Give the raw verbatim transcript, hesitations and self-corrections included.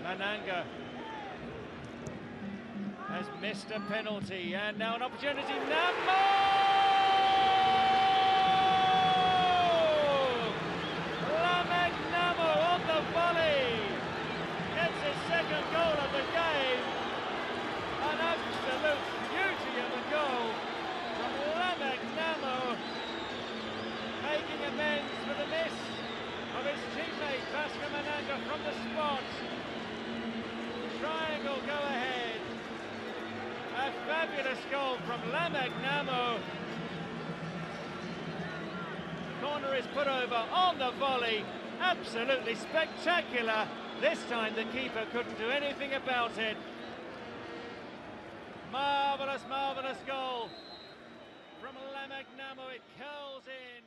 Ananga has missed a penalty, and now an opportunity. Nhamo! Lameck Nhamo on the volley gets his second goal of the game. An absolute beauty of a goal from Lameck Nhamo, making amends for the miss of his teammate Bhaskar Ananga from the spot. Triangle go ahead. A fabulous goal from Lameck Nhamo. Corner is put over on the volley. Absolutely spectacular. This time the keeper couldn't do anything about it. Marvellous, marvellous goal from Lameck Nhamo. It curls in.